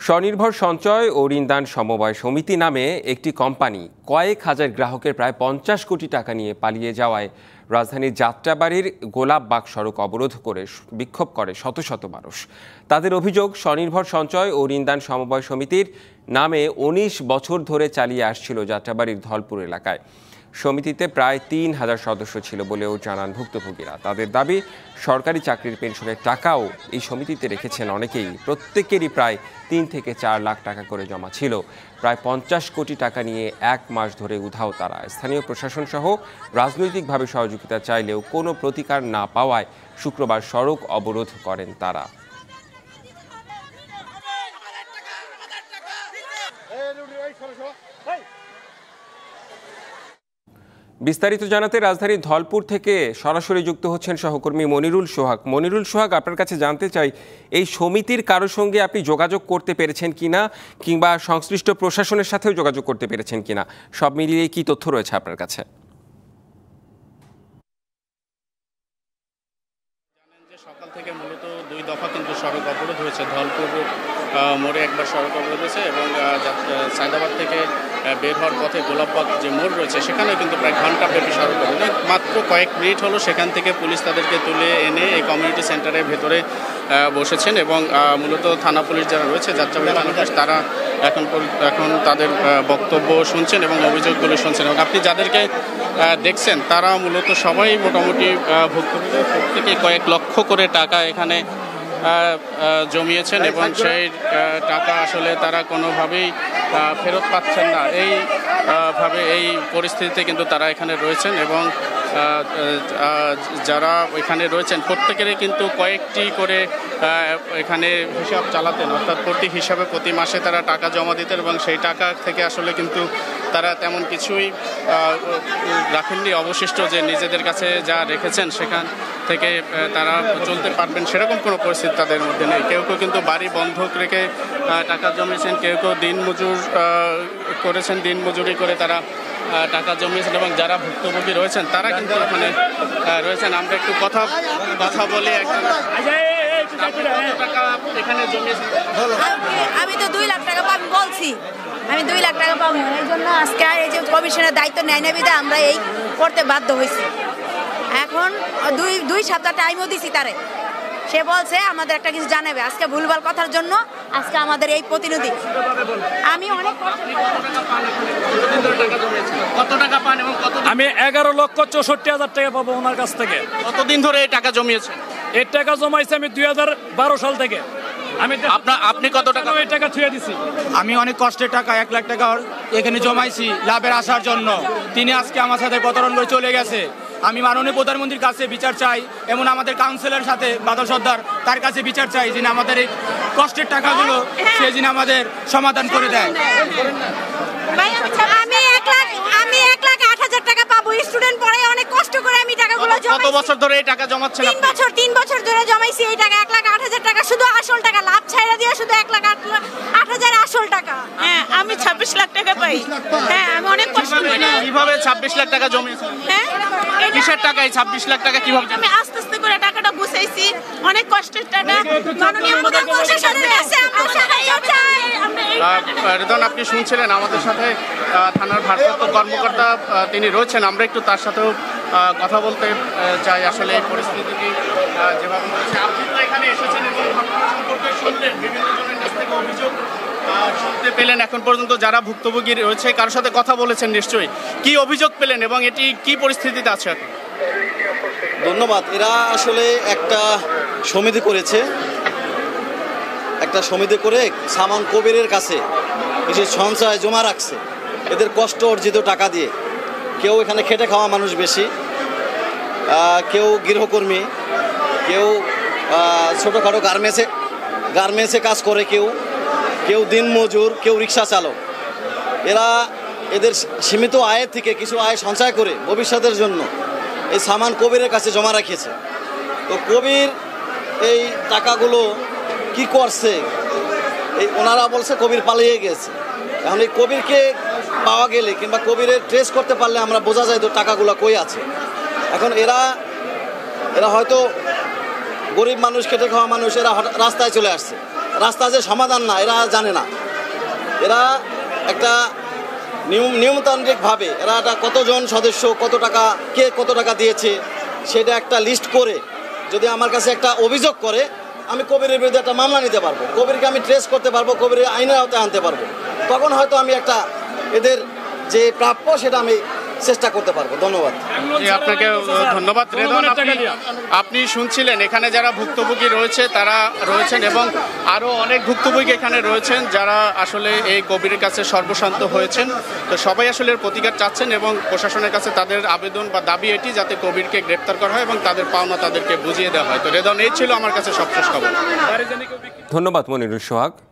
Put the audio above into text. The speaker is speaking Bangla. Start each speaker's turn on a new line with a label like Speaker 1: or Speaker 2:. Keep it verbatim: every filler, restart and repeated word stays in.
Speaker 1: স্বনির্ভর সঞ্চয় ও ঋণদান সমবায় সমিতি নামে একটি কোম্পানি কয়েক হাজার গ্রাহকের প্রায় পঞ্চাশ কোটি টাকা নিয়ে পালিয়ে যাওয়ায় রাজধানীর যাত্রাবাড়ির গোলাপবাগ সড়ক অবরোধ করে বিক্ষোভ করে শত শত মানুষ। তাদের অভিযোগ, স্বনির্ভর সঞ্চয় ও ঋণদান সমবায় সমিতির নামে উনিশ বছর ধরে চালিয়ে আসছিল যাত্রাবাড়ির ধলপুর এলাকায়। সমিতিতে প্রায় তিন হাজার সদস্য ছিল বলেও জানান ভুক্তভোগীরা। তাদের দাবি, সরকারি চাকরির পেনশনের টাকাও এই সমিতিতে রেখেছেন অনেকেই। প্রত্যেকেরই প্রায় তিন থেকে চার লাখ টাকা করে জমা ছিল। প্রায় পঞ্চাশ কোটি টাকা নিয়ে এক মাস ধরে উধাও তারা। স্থানীয় প্রশাসন সহ রাজনৈতিকভাবে সহযোগিতা চাইলেও কোনো প্রতিকার না পাওয়ায় শুক্রবার সড়ক অবরোধ করেন তারা। বিস্তারিত জানাতে রাজধানীর ধলপুর থেকে সরাসরি যুক্ত হচ্ছেন সহকর্মী মনিরুল সোহাগ। মনিরুল সোহাগ, আপনার কাছে জানতে চাই, এই সমিতির কারোর সঙ্গে আপনি যোগাযোগ করতে পেরেছেন কিনা, কিংবা সংশ্লিষ্ট প্রশাসনের সাথেও যোগাযোগ করতে পেরেছেন কিনা? সব মিলিয়ে কি তথ্য রয়েছে আপনার কাছে?
Speaker 2: জানেন যে সকাল থেকে মূলত দুই দফা কিন্তু সড়ক অবরোধ হয়েছে। ধলপুর মোড়ে একবার সড়ক অবরোধ হয়েছে এবং সায়দাবাদ থেকে বের হওয়ার পথে গোলাপবাগ যে মোড় রয়েছে সেখানে কিন্তু প্রায় ঘন্টাব্যাপী সড়ক অবরোধ। মাত্র কয়েক মিনিট হলো সেখান থেকে পুলিশ তাদেরকে তুলে এনে এই কমিউনিটি সেন্টারের ভেতরে বসেছেন এবং মূলত থানা পুলিশ যারা রয়েছে, যাত্রাবাড়ি থানা পুলিশ, তারা এখন এখন তাদের বক্তব্য শুনছেন এবং অভিযোগগুলো শুনছেন। এবং আপনি যাদেরকে দেখছেন তারা মূলত সবাই মোটামুটি ভুক্তভোগী, প্রত্যেকে কয়েক লক্ষ করে টাকা এখানে জমিয়েছেন এবং সেই টাকা আসলে তারা কোনোভাবেই ফেরত পাচ্ছেন না। এই ভাবে এই পরিস্থিতিতে কিন্তু তারা এখানে রয়েছেন এবং যারা এখানে রয়েছেন প্রত্যেকেরই কিন্তু কয়েকটি করে এখানে হিসাব চালাতেন, অর্থাৎ প্রতি হিসাবে প্রতি মাসে তারা টাকা জমা দিতেন এবং সেই টাকা থেকে আসলে কিন্তু তারা তেমন কিছুই রাখেননি। অবশিষ্ট যে নিজেদের কাছে যা রেখেছেন সেখান থেকে তারা চলতে পারবেন সেরকম কোনো পরিস্থিতি তাদের মধ্যে নেই। কেউ কেউ কিন্তু বাড়ি বন্ধক রেখে টাকা জমিয়েছেন, কেউ কেউ দিন মজুর করেছেন, দিন মজুরি করে তারা টাকা জমিয়েছেন এবং যারা ভুক্তভোগী রয়েছেন তারা কিন্তু এখানে রয়েছেন। আমরা একটু কথা কথা বলি। একজন এখানে জমিয়েছেন।
Speaker 3: আমি তো দুই লাখ টাকা পাবো বলছি, আমি দুই লাখ টাকা পাবো, এই জন্য আজকে এই যে কমিশনের দায়িত্ব নেয় না বিধে আমরা এই করতে বাধ্য হয়েছি। এখন দুই দুই সপ্তাহ টাইমও দিছি তারে, সে বলছে আমাদের একটা কিছু জানাবে। আজকে ভুলভাল কথার জন্য আজকে আমাদের এই প্রতিনিধি। আমি অনেক
Speaker 2: কত টাকা পান এবং কত?
Speaker 4: আমি এগারো লক্ষ চৌষট্টি হাজার টাকা পাবো ওনার কাছ থেকে।
Speaker 2: কতদিন ধরে এই টাকা জমিয়েছেন?
Speaker 4: এই টাকা জমাইছি আমি দুই হাজার বারো সাল থেকে। আমি
Speaker 2: আপনি কত টাকা
Speaker 4: এই টাকা ছুঁয়ে দিছি?
Speaker 5: আমি অনেক কষ্টের টাকা এক লাখ টাকা এখানে জমাইছি লাভের আসার জন্য। তিনি আজকে আমার সাথে প্রতারণা করে চলে গেছে। আমি মাননীয় প্রধানমন্ত্রীর কাছে বিচার চাই, এমন আমাদের কাউন্সিলর সাথে বাদল সর্দার, তার কাছে বিচার চাই যিনি আমাদের এই কষ্টের টাকাগুলো সে যিনি আমাদের সমাধান করে দেয়।
Speaker 3: আমি এক লাখ আমি এক লাখ আট হাজার টাকা পাবো। স্টুডেন্ট পড়ে অনেক কষ্ট করে আমি টাকাগুলো জমাইছি।
Speaker 2: কত বছর ধরে এই টাকা জমাচ্ছেন?
Speaker 3: তিন বছর তিন বছর ধরে জমাইছি এই টাকা। এক লাখ আট হাজার টাকা শুধু আসল টাকা, লাভ ছাইড়া দিয়ে শুধু এক লাখ আট হাজার আসল টাকা।
Speaker 6: হ্যাঁ, আমি ছাব্বিশ লাখ টাকা পাই। হ্যাঁ, আমি অনেক কষ্ট করে।
Speaker 2: কিভাবে ছাব্বিশ লাখ টাকা জমিয়েছেন?
Speaker 6: হ্যাঁ,
Speaker 2: কিসের টাকায় ছাব্বিশ লাখ টাকা কিভাবে?
Speaker 6: আমি আস্তে আস্তে করে টাকাটা গুছাইছি, অনেক কষ্টের টাকা। মাননীয় প্রশাসনের কাছে আমরা সাহায্য চাই।
Speaker 2: রেদন, আপনি শুনছিলেন আমাদের সাথে থানার ভারপ্রাপ্ত কর্মকর্তা তিনি রয়েছেন। আমরা একটু তার সাথেও কথা বলতে চাই। আসলে এই পরিস্থিতিটি যেভাবে হয়েছে, আপনি তো এখানে এসেছেন এবং ঘটনা সম্পর্কে শুনলেন, বিভিন্ন জনের কাছ থেকে অভিযোগ শুনতে পেলেন। এখন পর্যন্ত যারা ভুক্তভোগী রয়েছে কারোর সাথে কথা বলেছেন নিশ্চয়ই। কি অভিযোগ পেলেন এবং এটি কি পরিস্থিতিতে আছে এখন?
Speaker 7: ধন্যবাদ। এরা আসলে একটা সমিতি করেছে, একটা সমিতি করে সামান কবিরের কাছে কিছু সঞ্চয় জমা রাখছে এদের কষ্ট অর্জিত টাকা দিয়ে। কেউ এখানে খেটে খাওয়া মানুষ বেশি, কেউ গৃহকর্মী, কেউ ছোটোখাটো গার্মেন্টসে গার্মেন্টসে কাজ করে, কেউ কেউ দিন মজুর, কেউ রিক্সা চালক। এরা এদের সীমিত আয়ের থেকে কিছু আয় সঞ্চয় করে ভবিষ্যতের জন্য এই সামান কবিরের কাছে জমা রাখিয়েছে। তো কবির এই টাকাগুলো কি করছে, এই ওনারা বলছে কবির পালিয়ে গেছে। এখন এই কবিরকে পাওয়া গেলে কিংবা কবিরের ট্রেস করতে পারলে আমরা বোঝা যায় তো টাকাগুলো কই আছে। এখন এরা এরা হয়তো গরিব মানুষ, খেটে খাওয়া মানুষ, এরা রাস্তায় চলে আসছে। রাস্তা যে সমাধান না এরা জানে না। এরা একটা নিয়ম নিয়মতান্ত্রিকভাবে এরা একটা কতজন সদস্য কত টাকা কে কত টাকা দিয়েছে সেটা একটা লিস্ট করে যদি আমার কাছে একটা অভিযোগ করে আমি কবিরের বিরুদ্ধে একটা মামলা নিতে পারবো, কবিরকে আমি ট্রেস করতে পারবো, কবিরের আইনের আওতায় আনতে পারবো। তখন হয়তো আমি একটা এদের যে প্রাপ্য সেটা আমি চেষ্টা করতে পারবো। ধন্যবাদ।
Speaker 2: জি, আপনাকে ধন্যবাদ রেদন। আপনি আপনি শুনছিলেন এখানে যারা ভুক্তভোগী রয়েছে তারা রয়েছেন এবং আরও অনেক ভুক্তভোগী এখানে রয়েছেন যারা আসলে এই কবিরের কাছে সর্বশান্ত হয়েছেন। তো সবাই আসলে এর প্রতিকার চাচ্ছেন এবং প্রশাসনের কাছে তাদের আবেদন বা দাবি এটি যাতে কবিরকে গ্রেপ্তার করা হয় এবং তাদের পাওনা তাদেরকে বুঝিয়ে দেওয়া হয়। তো রেদন, এই ছিল আমার কাছে সবশেষ খবর।
Speaker 1: ধন্যবাদ মনিরুল সোহাগ।